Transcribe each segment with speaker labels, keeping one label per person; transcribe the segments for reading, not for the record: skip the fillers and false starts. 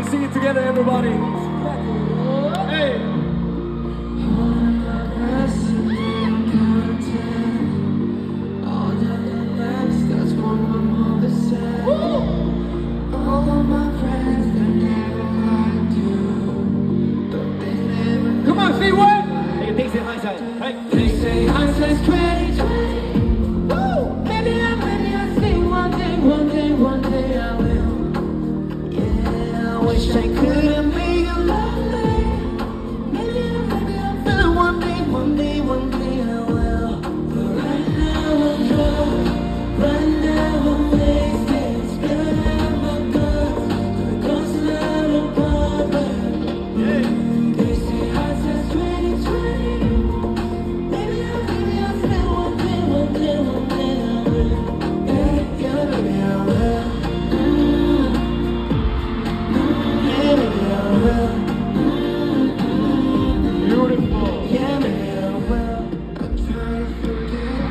Speaker 1: sing it together, everybody. Hey. Come on, say what? Hey, they say hi side. Hey. They say hi side's 2020. Woo! Maybe I think one day I will. Yeah, I wish I could have made you lovely. Maybe I'm feeling one day I will. But right now I'm drunk. Right now I'm wasted. Spilling out my guts. The ghost not a problem. Yeah. They say hi side's 2020. Maybe I feel one day I will. Yeah, maybe I will. Beautiful. Yeah, maybe I will. I'm trying to forget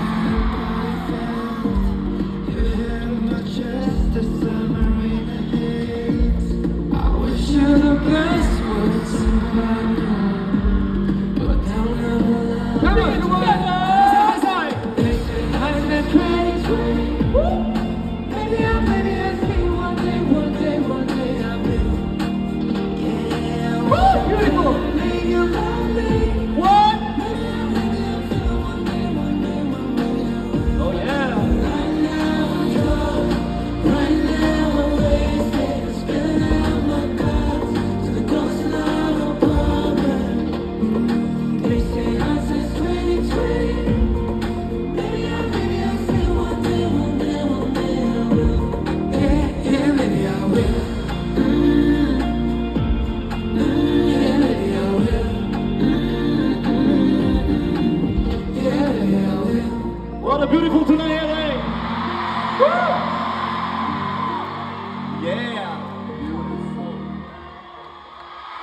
Speaker 1: your head on my chest, the summer rain and haze. I wish you the best words in my life, but now never lie. Come on, together. They say I'm not crazy. Maybe I see one day I will. Yeah, beautiful. What? Oh yeah. Right now I'm wasted, spilling out my guts to the ghost not a problem. They say I said 2020. Maybe I feel one day I will. Yeah, maybe I will. What a beautiful tonight.